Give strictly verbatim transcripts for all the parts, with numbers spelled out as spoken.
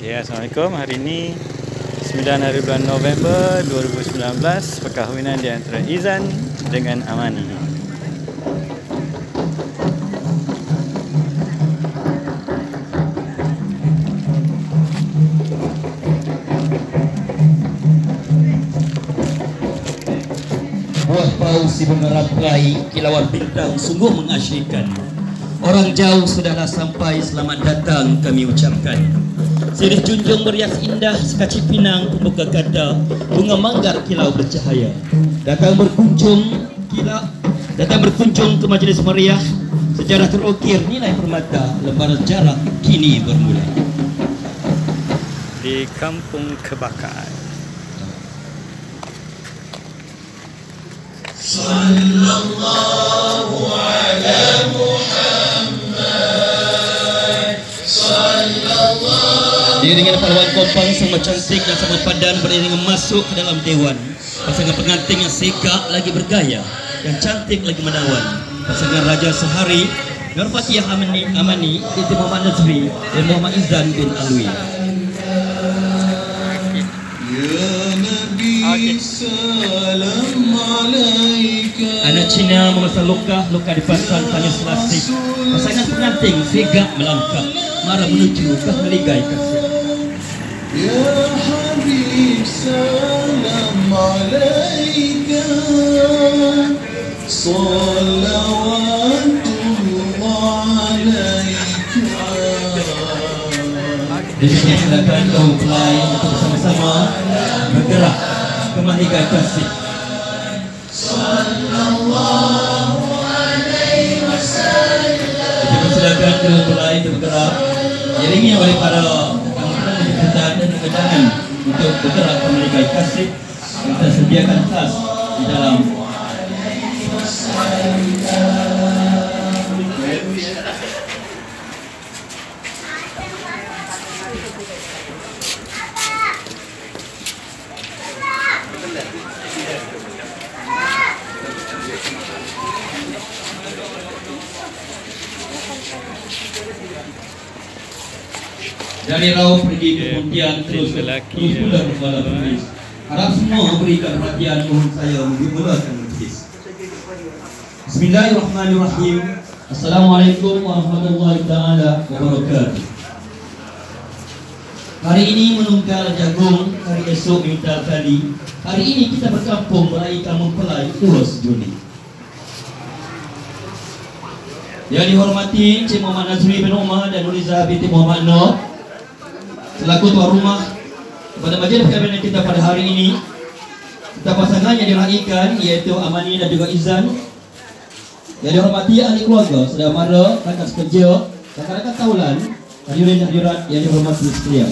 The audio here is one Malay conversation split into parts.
Ya, Assalamualaikum. Hari ini sembilan hari bulan November dua ribu sembilan belas, perkahwinan di antara Izan dengan Amani. Buah bau si mengerampai kilauan bintang sungguh mengasyikkan. Orang jauh sudahlah sampai, selamat datang kami ucapkan. Sirih junjung berias indah, sekaci pinang pembuka gada, bunga manggar kilau bercahaya. Datang berkunjung kilau, datang berkunjung ke majlis meriah. Sejarah terukir nilai permata, lembaran sejarah kini bermula. Di Kampung Kebakar. Sallallahu ala Muhammad, sallallahu. Diiringi pahlawan kompang sama cantik dan sama padan beriringan masuk ke dalam dewan. Pasangan pengantin yang sikap lagi bergaya dan cantik lagi menawan. Pasangan Raja Sehari Nur Fatihah Amani, Amani binti Muhammad Nazri dan Muhammad Izan bin Alwi. Ya Nabi, salam alaika. Anak Cina memasang luka, luka dipasang tanya selasih. Pasangan pengantin sigap melangkah, marah menuju ke meligai kasih. Ya Habib, salam alaika. Salawatullah alaika. Jadi silakan kaum pelai untuk bersama-sama bergerak ke meligai kasih. Sallallahu alaihi wasallam. Jadi silakan kaum pelai untuk bergerak, diiringi oleh para dan kedatangan untuk bergerak ke meligai kasih. Kita sediakan tas di dalam. Dari Raub pergi ke Pontian, terus terus pulang ke Kuala Lumpur. Harap semua berikan perhatian, mohon saya memulakan majlis. Bismillahirrahmanirrahim. Assalamualaikum warahmatullahi taala wabarakatuh. Hari ini menunggal jagung, hari esok minta kali. Hari ini kita berkampung meraihkan mempelai dua Juni. Yang dihormati Encik Muhammad Nazri bin Umar dan Nuriza binti Muhammad Nur selaku tuan rumah pada majlis perkahwinan kita pada hari ini. Kita pasangan yang diraikan iaitu Amani dan juga Izan. Yang dihormati ahli keluarga, saudara mara, rakan sekerja, rakan-rakan taulan, hadirin hadirat yang dihormati sekalian.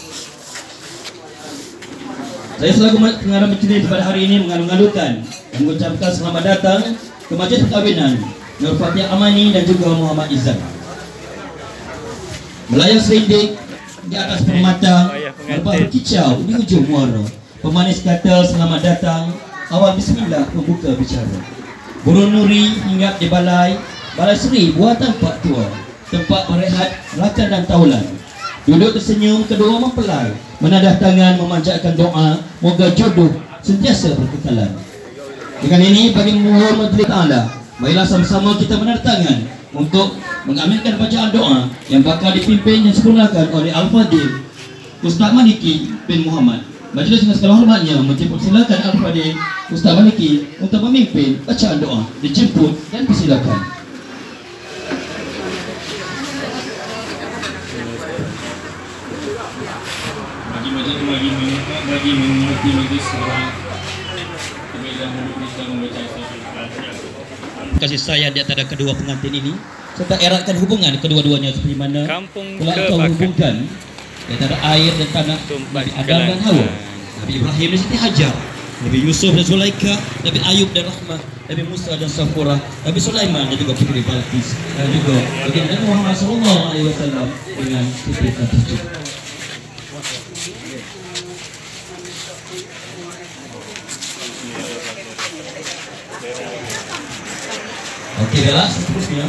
Saya selaku pengarah majlis pada hari ini mengalu-alukan dan mengucapkan selamat datang ke majlis perkahwinan Nur Fatihah Amani dan juga Muhammad Izan. Melayang serindik di atas permata, berbah berkicau di hujung muara. Pemanis kata selamat datang, awal bismillah membuka bicara. Burung nuri hinggap di balai, balai seri buatan Pak Tua, tempat merehat rakan dan taulan. Duduk tersenyum kedua mempelai, menadah tangan memanjatkan doa, moga jodoh sentiasa berkekalan. Dengan ini bagi mohon majlis ta'ala, marilah sama-sama kita menadah tangan untuk mengaminkan bacaan doa yang bakal dipimpin dan disempurnakan oleh Al-Fadhil Ustaz Maliki bin Muhammad. Majlis dengan segala hormatnya mempersilakan Al-Fadhil Ustaz Maliki untuk memimpin bacaan doa. Dijemput dan persilakan. Bagi majlis bagi mengingat bagi mengerti majlis seorang terbilang kita membaca Al-Fatihah. Kasih sayang di antara kedua pengantin ini serta eratkan hubungan kedua-duanya seperti mana Kampung telah engkau Kebakar. hubungkan di antara air dan tanah, Tumpah Nabi Adam dan Hawa, Nabi Ibrahim dan Siti Hajar, Nabi Yusuf dan Zulaika, Nabi Ayub dan Rahmah, Nabi Musa dan Safurah, Nabi Sulaiman dan juga Putri Balqis, dan juga baginda Muhammad sallallahu alaihi wasallam dengan Siti Khadijah. Okey, baiklah, seterusnya.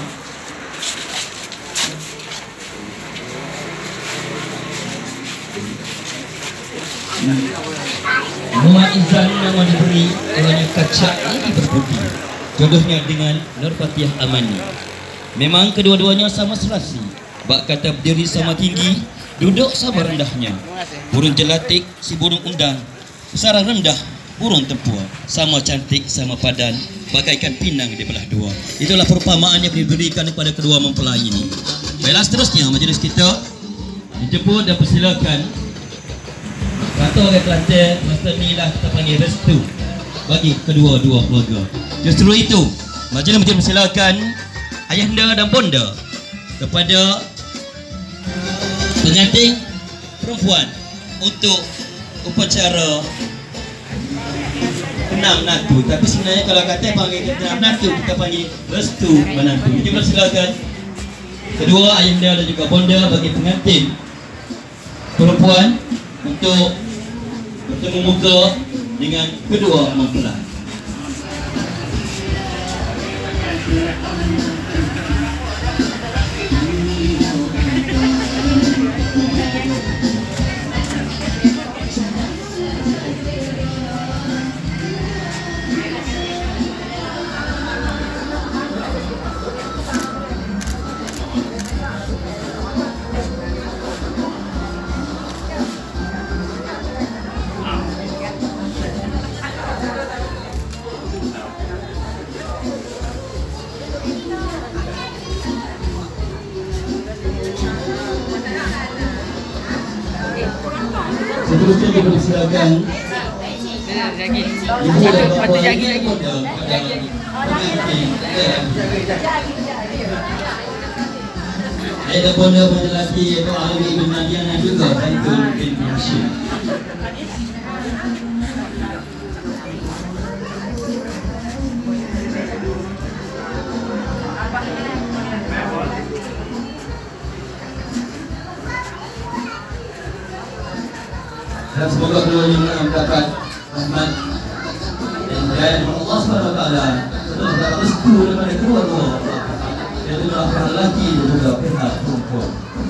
Muhammad Izan nama diberi kerana kaca ini berbudi. Jodohnya dengan Nur Fatihah Amani. Memang kedua-duanya sama serasi. Bak kata berdiri sama tinggi, duduk sama rendahnya. Burung jelatik si burung undang, sarang rendah burung tempua, sama cantik sama padan, bagaikan pinang di belah dua. Itulah perumpamaan yang diberikan kepada kedua mempelai ini. Baiklah, seterusnya majlis kita dijemput dan persilakan kata orang Kelantan, masa ni lah kita panggil restu bagi kedua-dua keluarga. Justru itu, majlis mempersilakan ayahanda dan bonda kepada pengantin perempuan untuk upacara enam natu. Tapi sebenarnya kalau kata panggil enam natu, kita panggil restu menantu. Jadi persilakan kedua ayahanda dan juga bonda bagi pengantin perempuan untuk bertemu muka dengan kedua mempelai. Seterusnya dipersilakan ibu dan bapa ada bonda bonda lelaki iaitu Alwi bin Nadia dan juga Zaitun bin Hashim. Dan semoga keduanya mendapat rahmat dan hidayah dari Allah subhanahu wa taala serta mendapat restu daripada kedua-dua iaitu pihak lelaki dan juga pihak perempuan.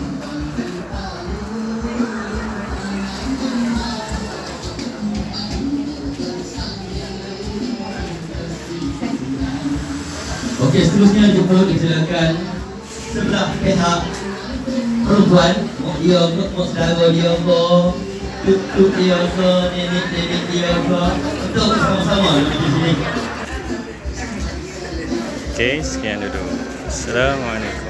Okey, seterusnya jemput disilakan sebelah pihak perempuan. Mak dia, mak saudara dia apa, tuk-tuk dia apa, nenek-nenek dia apa, untuk bersama-sama di sini. Okey, sekian dulu. Assalamualaikum.